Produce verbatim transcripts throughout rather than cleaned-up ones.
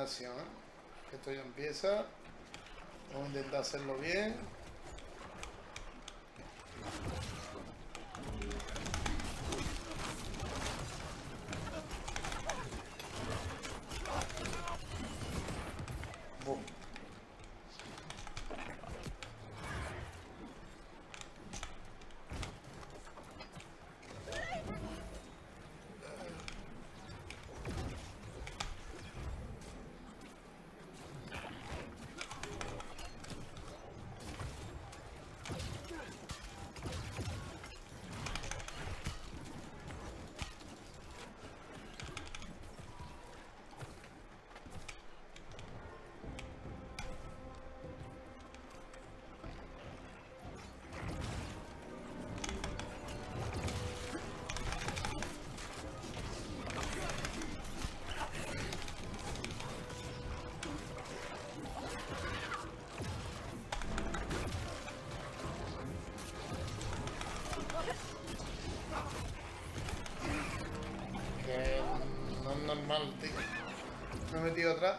acción, ¿eh? Que esto ya empieza. Vamos a intentar hacerlo bien. Boom. Que no es normal, tío. Me he metido atrás.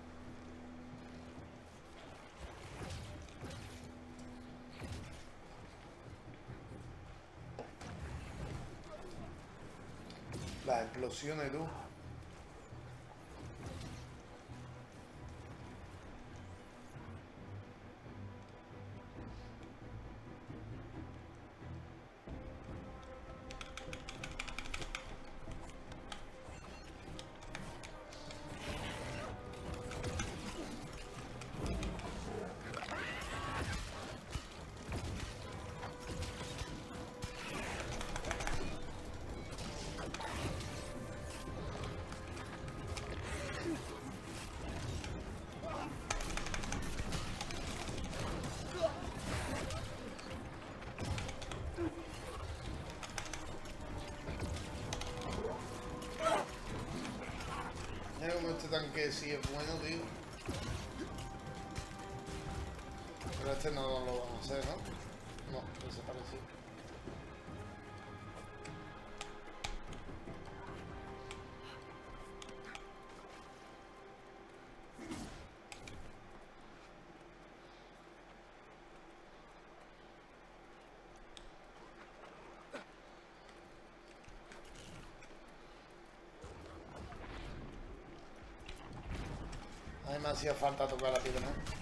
Las explosiones, tú. Mira como este tanque sí es bueno, tío. Pero este no lo vamos a hacer, ¿no? No, desapareció. A mí me hacía falta tocar la piedra, ¿no?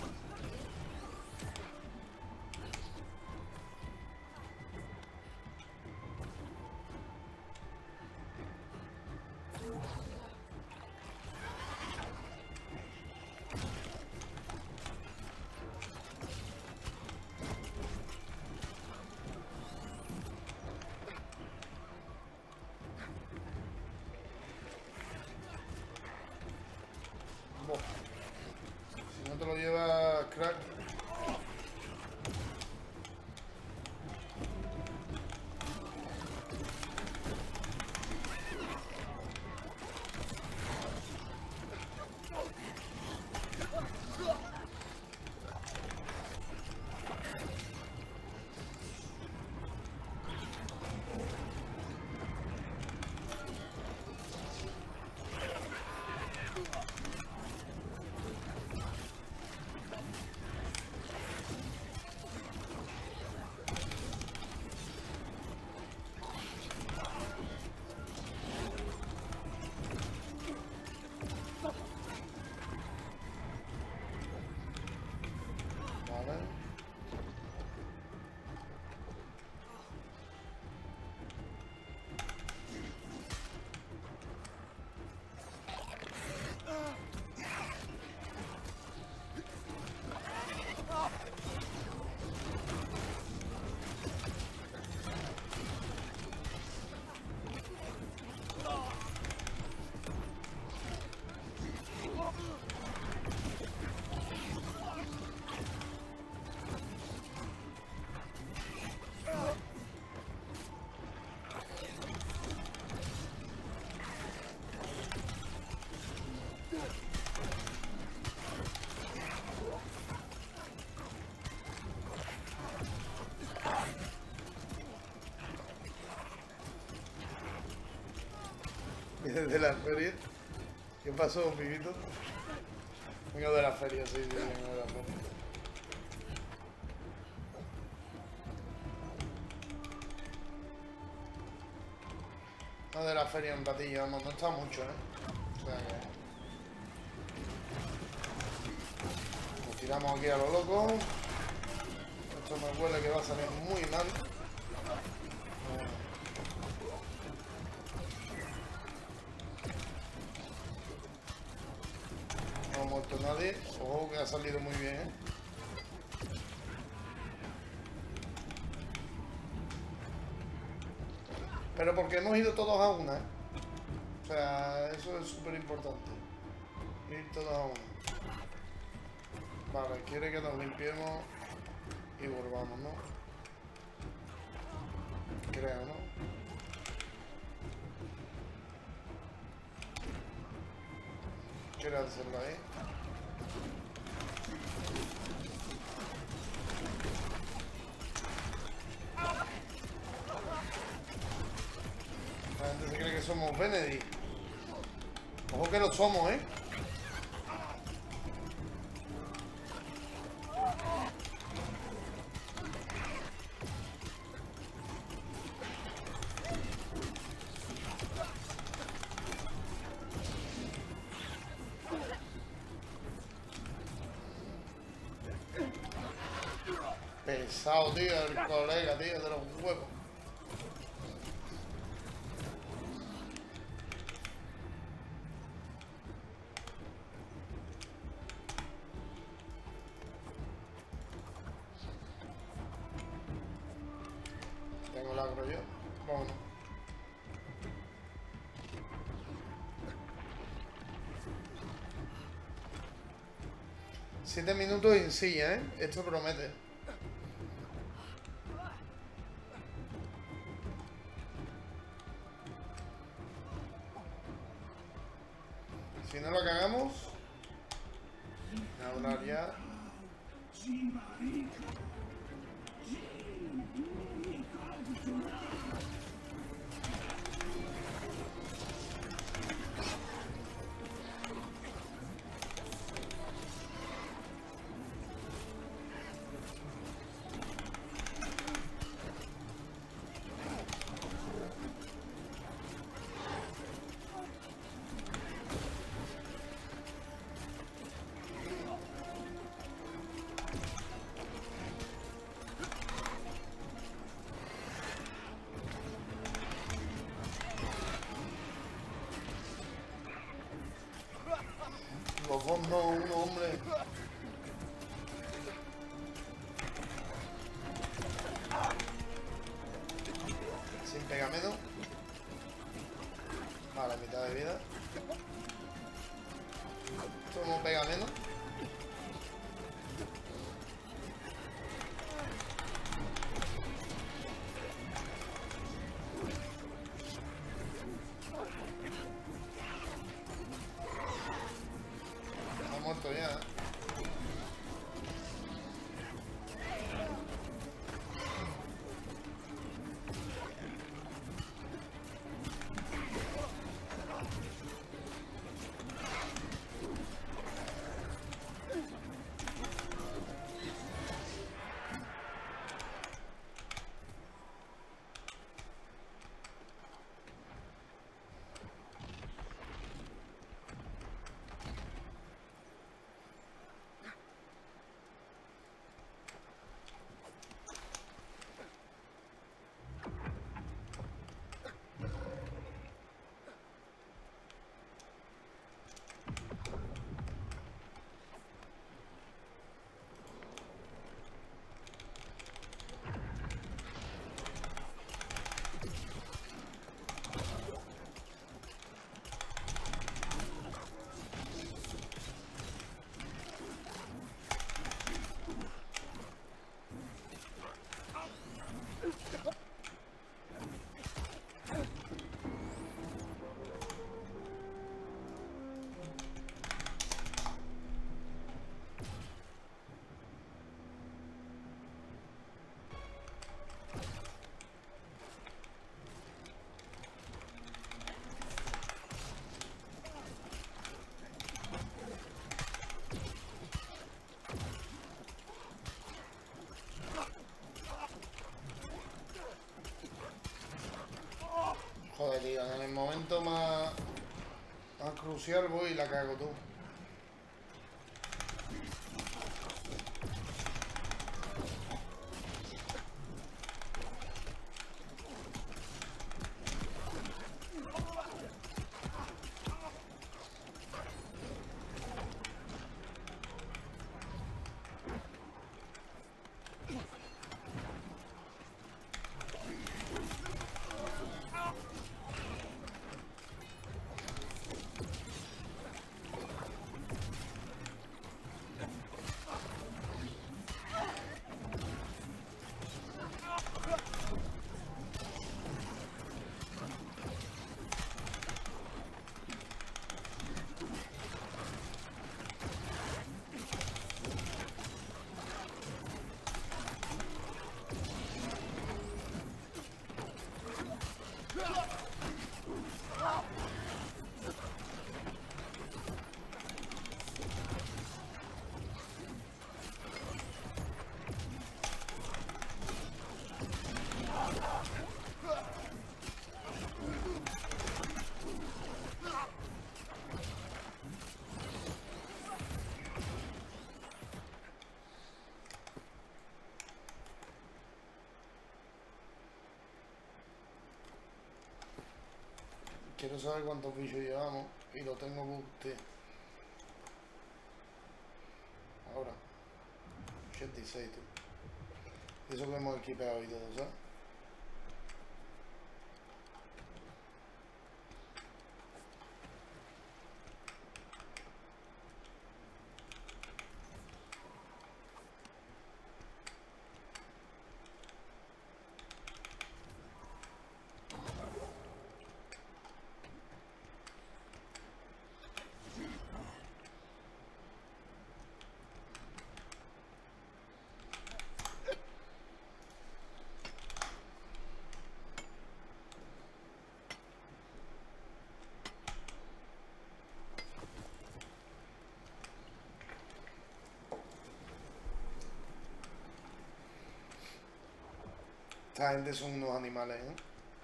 Boh. Si no te lo lleva crack. Vale. Desde la feria. ¿Qué pasó, amiguito? Vengo de la feria, sí, sí, vengo de la feria. No de la feria un ratillo, vamos, no está mucho, ¿eh? O sea que... Nos tiramos aquí a lo loco. Esto me huele que va a salir muy mal. No ha muerto nadie. Ojo que ha salido muy bien, ¿eh? Pero porque hemos ido todos a una, ¿eh? O sea, eso es súper importante. Ir todos a una. Vale, quiere que nos limpiemos y volvamos, ¿no? Creo, ¿no? Quiere hacerlo ahí. La gente se cree que somos Benedict. Ojo que lo somos, ¿eh? Pesado, tío, el colega, tío, de los huevos. Tengo el agro yo. Vámonos. Siete minutos en silla, ¿eh? Esto promete. Si no lo cagamos, a hablar ya. Los dos no, uno, hombre. Sin pegamento. Vale, mitad de vida. Tomo pegamento. Ha muerto ya. momento más, más crucial voy y la cago tú. Quiero saber cuántos bichos llevamos y lo tengo boosté. Ahora. ochenta y seis, tú. Eso que hemos equipado y todo, ¿sabes? Esta gente son unos animales, ¿eh?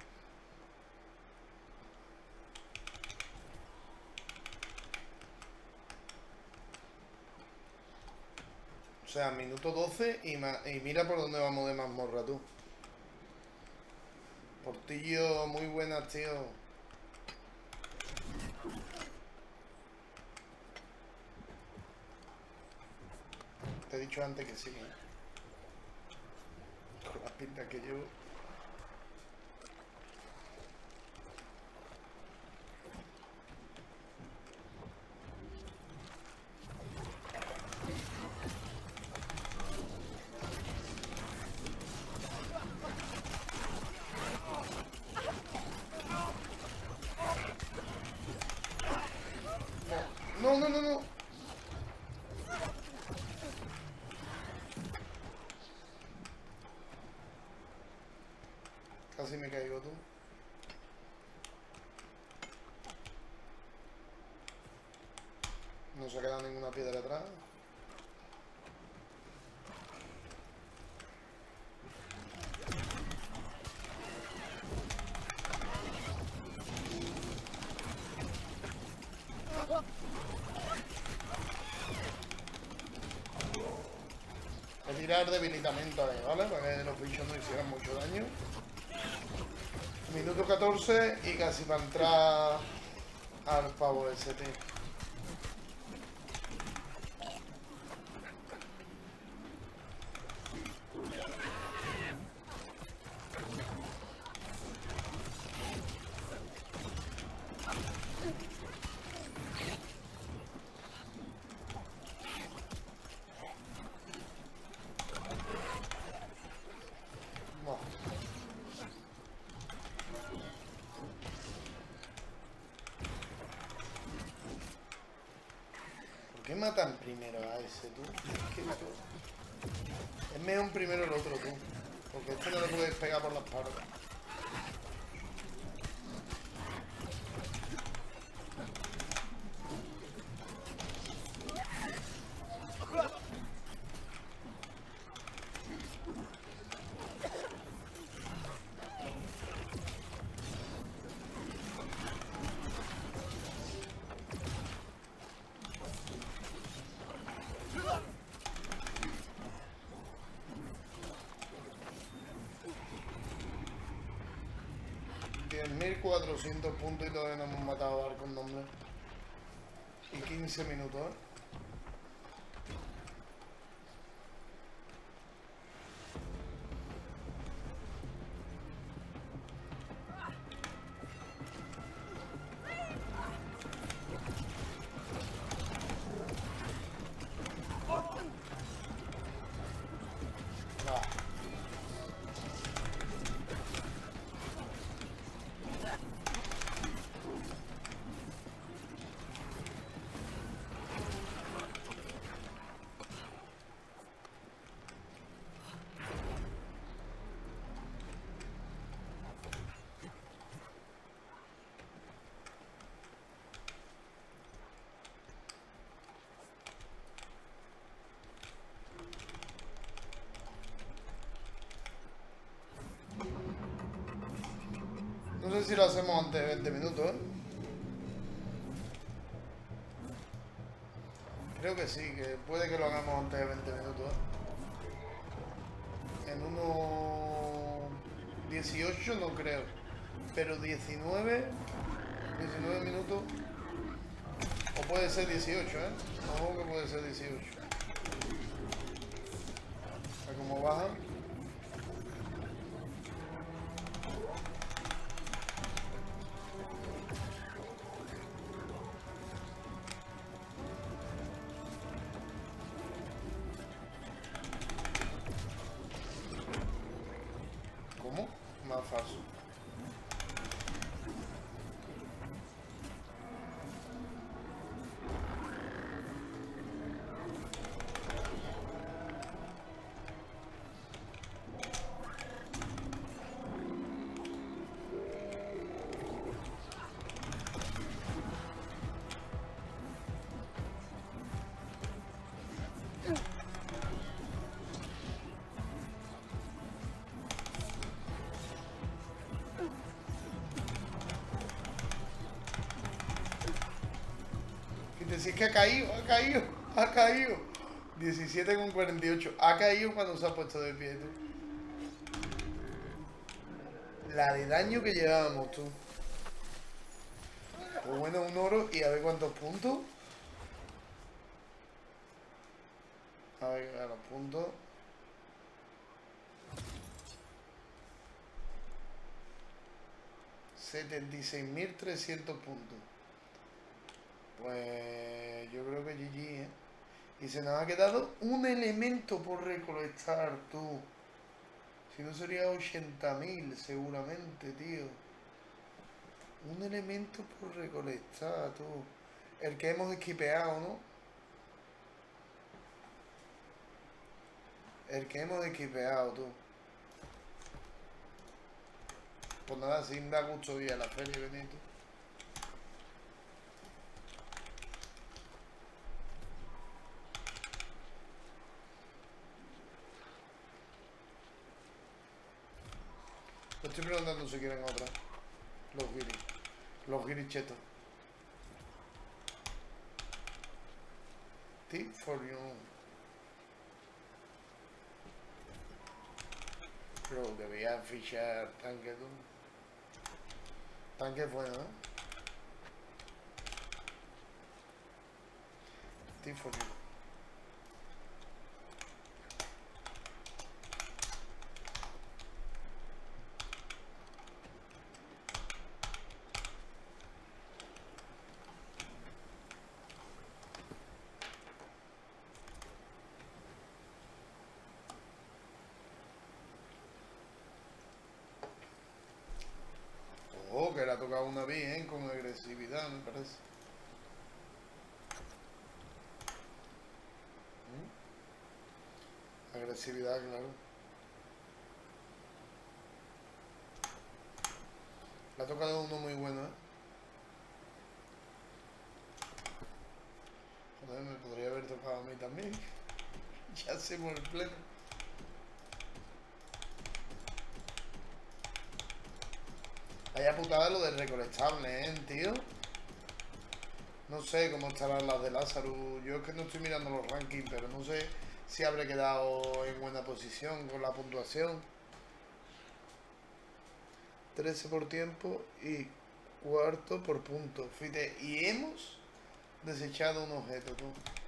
O sea, minuto doce y, y mira por dónde vamos de mazmorra, tú. Portillo, muy buenas, tío. Te he dicho antes que sí, ¿eh? Con la pinta que llevo. No, no, no, no. Casi me caigo, tú. No se ha quedado ninguna piedra atrás. Voy a tirar debilitamiento ahí, ¿vale? Para que los bichos no hicieran mucho daño. Minuto catorce y casi para entrar al pavo ese, tío. ¿Por qué matan primero a ese, tú? Es que es mejor primero el otro, tú. Porque este no le puedes pegar por las patas. mil cuatrocientos puntos y todavía no hemos matado a Arcos Nombre. Y quince minutos, ¿eh? No sé si lo hacemos antes de veinte minutos, ¿eh? Creo que sí, que puede que lo hagamos antes de veinte minutos, ¿eh? En unos dieciocho no creo, pero diecinueve, diecinueve minutos, o puede ser dieciocho, ¿eh? Ojo que puede ser dieciocho. A cómo baja. ¿Cómo? Más falso. Decir que ha caído, ha caído, ha caído. diecisiete con cuarenta y ocho. Ha caído cuando se ha puesto de pie, tú. La de daño que llevábamos, tú. Pues bueno, un oro y a ver cuántos puntos. A ver, a los puntos. setenta y seis mil trescientos puntos. Pues yo creo que G G, ¿eh? Y se nos ha quedado un elemento por recolectar, tú. Si no sería ochenta mil seguramente, tío. Un elemento por recolectar, tú. El que hemos esquipeado, ¿no? El que hemos esquipeado, tú. Pues nada, sin da gusto ir a la feria, Benito. Lo estoy preguntando si quieren otra. Los guiris. Los guiris chetos. Tip for you. Pero debía fichar tanque, tú. Tanque fue, ¿no? Tip for you. Oh, que le ha tocado una bien, con agresividad, me parece. ¿Mm? Agresividad, claro. Le ha tocado uno muy bueno, ¿eh? Joder, me podría haber tocado a mí también. Ya hacemos el pleno. Vaya putada lo del recolectable, ¿eh, tío? No sé cómo estarán las de Lázaro. Yo es que no estoy mirando los rankings, pero no sé si habré quedado en buena posición con la puntuación. trece por tiempo y cuarto por punto. Fíjate, y hemos desechado un objeto, tú.